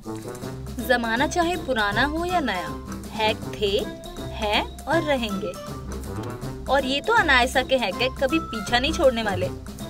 जमाना चाहे पुराना हो या नया, हैक थे, हैं और रहेंगे। और ये तो अनायसा के हैक कभी पीछा नहीं छोड़ने वाले।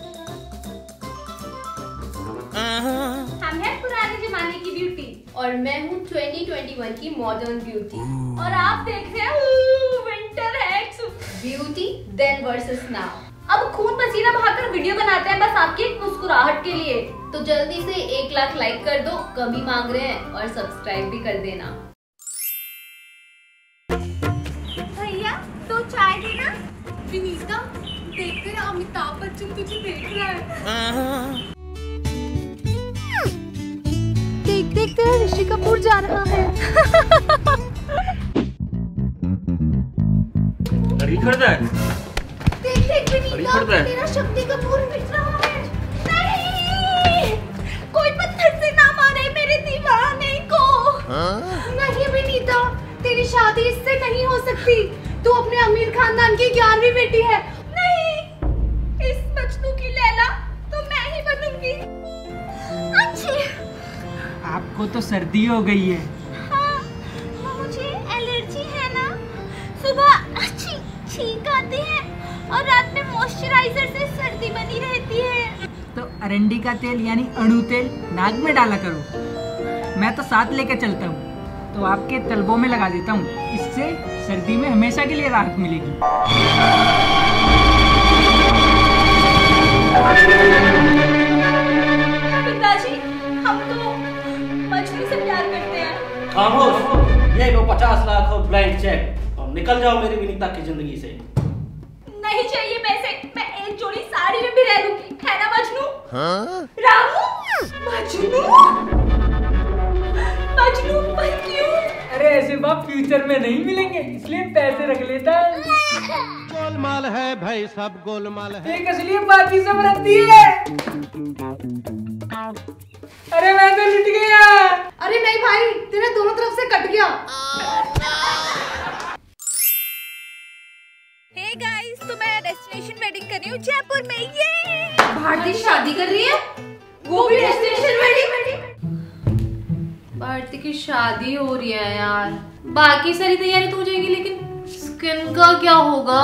हम हैं पुराने जमाने की ब्यूटी और मैं हूँ 2021 की मॉडर्न ब्यूटी और आप देख रहे हैं winter hacks. Beauty then versus now. अब खून पसीना बहाकर वीडियो बनाते हैं बस आपकी मुस्कुराहट के लिए। तो जल्दी से 1 लाख लाइक कर दो, कभी मांग रहे हैं, और सब्सक्राइब भी कर देना। भैया तो चाय देना। विनीता देख कर अमिताभ बच्चन तुझे देख रहा है। देख देख कर ऋषि कपूर जा रहा है। खरीदा है। देख देख विनीता तेरा शक्ति कपूर मिट रहा है। नहीं, कोई पत्थर से ना मारे मेरे दीवाने को। नहीं विनीता, तेरी शादी इससे नहीं हो सकती। तू अपने अमीर खानदान की 11वीं बेटी है। नहीं, इस मजनू की लैला तो मैं ही बनूंगी। अच्छी। आपको तो सर्दी हो गई है। हाँ, मुझे एलर्जी है ना। सुबह अच्छी छींक आती है और रात में मॉइस्चराइजर से सर्दी बनी रहती है। तो अरंडी का तेल यानी अणु तेल नाक में डाला करो। मैं तो साथ लेकर चलता हूँ, तो आपके तलबों में लगा देता हूँ। इससे सर्दी में हमेशा के लिए राहत मिलेगी। पिताजी, हम तो मछली से प्यार करते हैं। खामोश, ये लो 50 लाख और ब्लैंक चेक और निकल जाओ मेरी विनीता की जिंदगी से। नहीं चाहिए पैसे, मैं एक जोड़ी साड़ी में भी रह लूंगी, है ना मजनू? हाँ? रामू, मजनू, मजनू पर क्यों? अरे ऐसे बाप फ्यूचर में नहीं मिलेंगे, इसलिए पैसे रख लेता है। गोलमाल है भाई, सब गोलमाल है। एक असली बाकी सब रद्दी है। अरे मैं तो लुट गया। अरे नहीं भाई, तेरे दोनों तरफ से कट गया। हे गाइस, तो मैं डेस्टिनेशन वेडिंग कर रही हूँ जयपुर में। ये भारती शादी कर रही है, वो भी डेस्टिनेशन वेडिंग। भारती की शादी हो रही है यार, बाकी सारी तैयारी तो हो जाएगी, लेकिन स्किन का क्या होगा?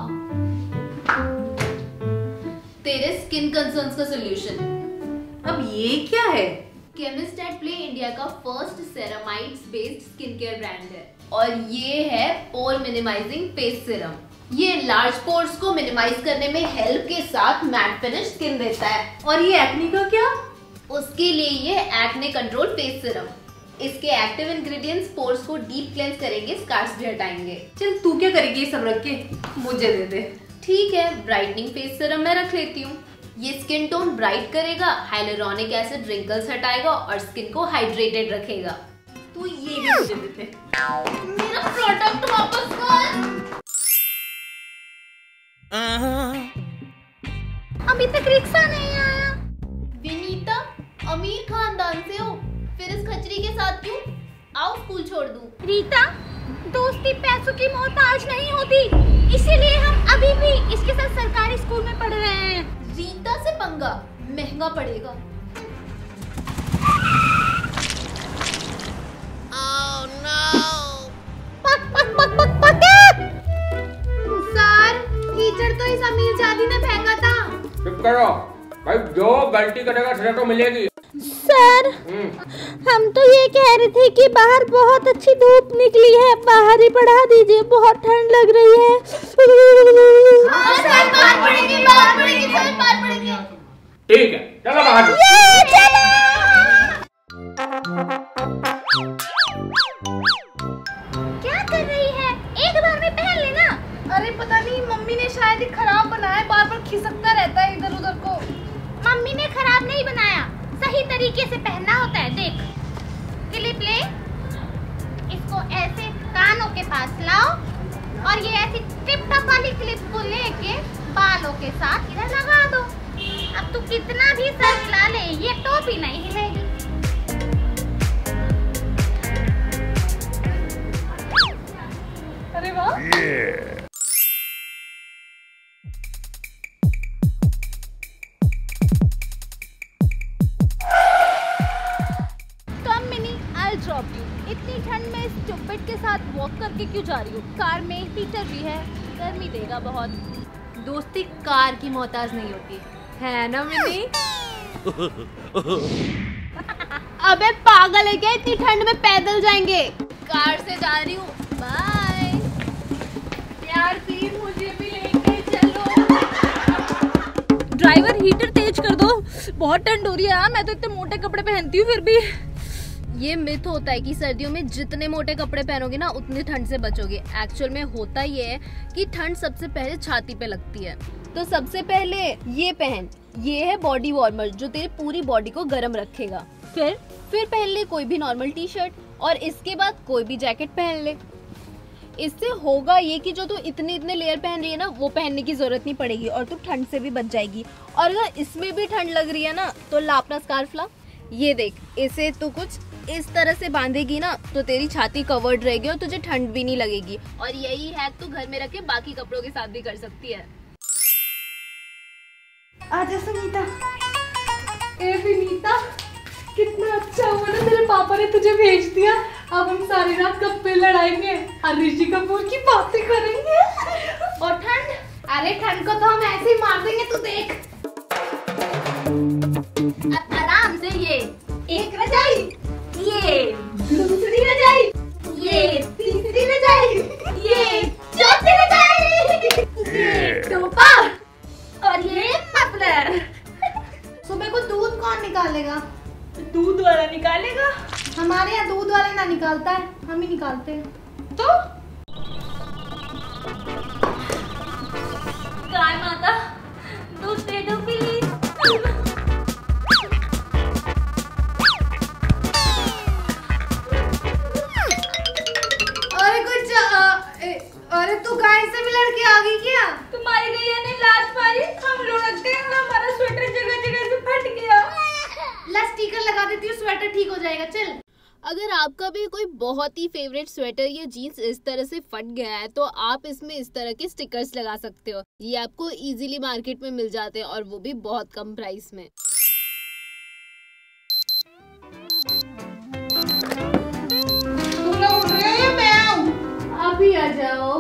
तेरे स्किन कंसर्न्स का सॉल्यूशन। अब ये क्या है? केमिस्ट एट प्ले इंडिया का first ceramides based skin care brand है और ये है पोर मिनिमाइजिंग फेस सीरम। ये लार्ज पोर्स को मिनिमाइज करने में हेल्प के साथ मैट फिनिश स्किन देता है। और ये एक्ने का क्या? उसके लिए ये एक्ने कंट्रोल फेस सीरम। इसके एक्टिव इंग्रेडिएंट्स पोर्स को डीप क्लेंस करेंगे, स्कार्स भी हटाएंगे। चल तू क्या करेगी ये सब रख के? मुझे दे दे। ठीक है, ब्राइटनिंग फेस सीरम मैं रख लेती हूँ। ये स्किन टोन ब्राइट करेगा, हाइलुरोनिक एसिड रिंकल्स हटाएगा और स्किन को हाइड्रेटेड रखेगा। तू ये भी मुझे दे दे। मेरा प्रोडक्ट वापस कर। अभी तक रिक्शा नहीं आया। विनीता अमीर खानदान से हो, फिर इस खचरी के साथ क्यों? आओ स्कूल छोड़ दूं। रीता, दोस्ती पैसों की मोहताज नहीं होती, इसीलिए हम अभी भी इसके साथ सरकारी स्कूल में पढ़ रहे हैं। रीता से पंगा महंगा पड़ेगा। Oh no! पक पक पक पक पक। सर, कीचड़ तो इस अमीर जादी ने फेंका था। चुप करो भाई, जो गलती करेगा सजा तो मिलेगी। सर, हम तो ये कह रहे थे कि बाहर बहुत अच्छी धूप निकली है, बाहर ही पढ़ा दीजिए, बहुत ठंड लग रही है। बाहर पड़ेंगे, बाहर पड़ेंगे, सर बाहर पड़ेंगे। ठीक है, चलो बाहर। क्या कर रही है? एक बार में पहन लेना। अरे पता नहीं, मम्मी ने शायद ही खराब बनाया, बार बार खिसकता रहता है इधर उधर को। मम्मी ने खराब नहीं बनाया, सही तरीके से पहनना होता है। देख, क्लिप ले, इसको ऐसे कानों के पास लाओ और ये ऐसी टिप टप वाली क्लिप को लेके बालों के साथ इधर लगा दो। अब तू कितना भी सर हिला ले, ये टोपी नहीं हिलेगी। अरे वाह। I drop you. इतनी ठंड में इस स्टूपिड के साथ वॉक करके क्यों जा रही हो? कार में हीटर भी है, गर्मी देगा बहुत। दोस्ती कार की मोहताज नहीं होती है ना मिनी? अबे पागल है क्या? इतनी ठंड में पैदल जाएंगे? कार से जा रही हूँ, बाय। यार प्लीज मुझे भी लेके चलो। ड्राइवर हीटर तेज कर दो, बहुत ठंड हो रही है यार। मैं तो इतने मोटे कपड़े पहनती हूँ फिर भी। ये मिथ होता है कि सर्दियों में जितने मोटे कपड़े पहनोगे ना उतनी ठंड से बचोगे। एक्चुअल में होता ये है कि ठंड सबसे पहले छाती पे लगती है। तो सबसे पहले ये पहन, ये है बॉडी वार्मर जो तेरी पूरी बॉडी को गर्म रखेगा। फिर पहन ले कोई भी नॉर्मल टी शर्ट और इसके बाद कोई भी जैकेट पहन ले। इससे होगा ये कि जो तू इतने लेयर पहन रही है ना वो पहनने की जरूरत नहीं पड़ेगी और तू ठंड से भी बच जाएगी। और अगर इसमें भी ठंड लग रही है ना तो ला अपना स्कार्फ ला। ये देख, इसे तू कुछ इस तरह से बांधेगी ना तो तेरी छाती कवर्ड रहेगी और तुझे ठंड भी नहीं लगेगी। और यही हैक तू घर में रखे बाकी कपड़ों के साथ भी कर सकती है। आजा सुनीता। ए विनीता, कितना अच्छा हुआ ना तेरे पापा ने तुझे भेज दिया। अब हम सारी रात गप्पे लड़ाएंगे और ऋषि कपूर की बातें करेंगे। और ठंड, अरे ठंड को तो हम ऐसे ही मार देंगे, तू देख। आराम से। ये एक रजाई, ये दूसरी रजाई, ये तीसरी रजाई, ये चौथी रजाई, ये टोपा और ये मफलर। सुबह को दूध कौन निकालेगा? दूध वाला निकालेगा। हमारे यहाँ दूध वाला ना निकालता है, हम ही निकालते हैं। तो गाय माता दूध दे दो प्लीज। अरे तू गाय से भी लड़के आ गई क्या? तुम्हारी गैया ने लात मारी, हम लुढ़कते हैं, हमारा स्वेटर जगह जगह से फट गया। ला स्टिकर लगा देती हूँ, स्वेटर ठीक हो जाएगा। चल। अगर आपका भी कोई बहुत ही फेवरेट स्वेटर या जीन्स इस तरह से फट गया है तो आप इसमें इस तरह के स्टिकर्स लगा सकते हो। ये आपको इजीली मार्केट में मिल जाते हैं और वो भी बहुत कम प्राइस में। तुम लोग उठ रहे हो या मैं आऊं? अभी आ जाओ।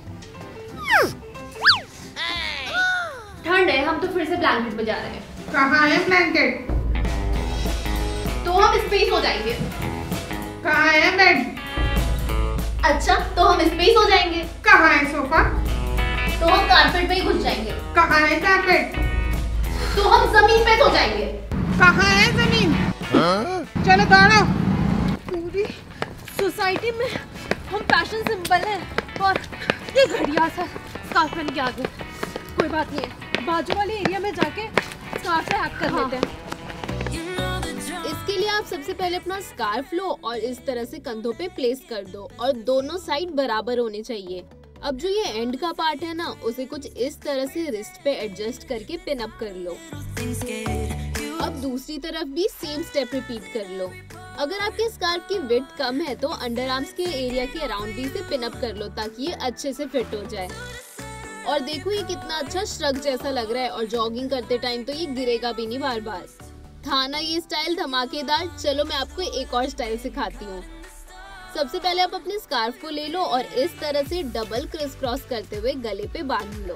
ठंड है, हम तो फिर से ब्लैंकेट में जा रहे हैं। कहाँ है ब्लैंकेट? तो हम स्पेस हो जाएंगे। कहाँ है बेड? अच्छा, तो हम स्पेस हो जाएंगे। कहाँ है सोफा? तो हम कारपेट में ही घुस जाएंगे। कहाँ है कारपेट? तो हम जमीन पे सो जाएंगे। कहाँ है जमीन? चलो दौड़ो। पूरी सोसाइटी में हम फैशन सिंबल हैं और ये घड़िया सा स्कार्फ पहन के आ गए। कोई बात नहीं है, बाजू वाले एरिया में जाके स्कार्फ से हैक कर लेते हैं। इसके लिए आप सबसे पहले अपना स्कार्फ लो और इस तरह से कंधों पे प्लेस कर दो और दोनों साइड बराबर होने चाहिए। अब जो ये एंड का पार्ट है ना उसे कुछ इस तरह से रिस्ट पे एडजस्ट करके पिन अप कर लो। अब दूसरी तरफ भी सेम स्टेप रिपीट कर लो। अगर आपके स्कार्फ की विड्थ कम है तो अंडर आर्म्स के एरिया के अराउंड भी इसे पिन अप कर लो ताकि ये अच्छे से फिट हो जाए। और देखो ये कितना अच्छा श्रग जैसा लग रहा है और जॉगिंग करते टाइम तो ये गिरेगा भी नहीं बार बार। था ना ये स्टाइल धमाकेदार। चलो मैं आपको एक और स्टाइल सिखाती हूँ। सबसे पहले आप अपने स्कार्फ को ले लो और इस तरह से डबल क्रिस क्रॉस करते हुए गले पे बांध लो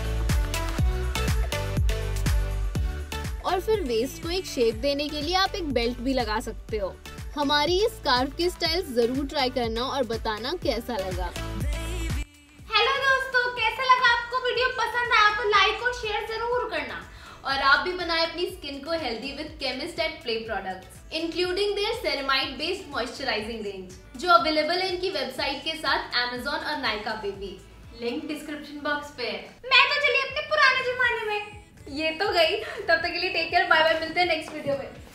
और फिर वेस्ट को एक शेप देने के लिए आप एक बेल्ट भी लगा सकते हो। हमारी ये स्कार्फ की स्टाइल जरूर ट्राई करना और बताना कैसा लगा। हेलो दोस्तों, कैसा लगा आपको? वीडियो पसंद आया तो लाइक और शेयर जरूर करना और आप भी बनाए अपनी स्किन को healthy with Chemist at Play products including their ceramide based moisturizing range जो अवेलेबल है इनकी वेबसाइट के साथ Amazon और नायका पे भी। लिंक डिस्क्रिप्शन बॉक्स पे है। मैं तो चली अपने पुराने जमाने में। ये तो गई, तब तक के लिए टेक केयर, बाय बाय, मिलते हैं नेक्स्ट वीडियो में।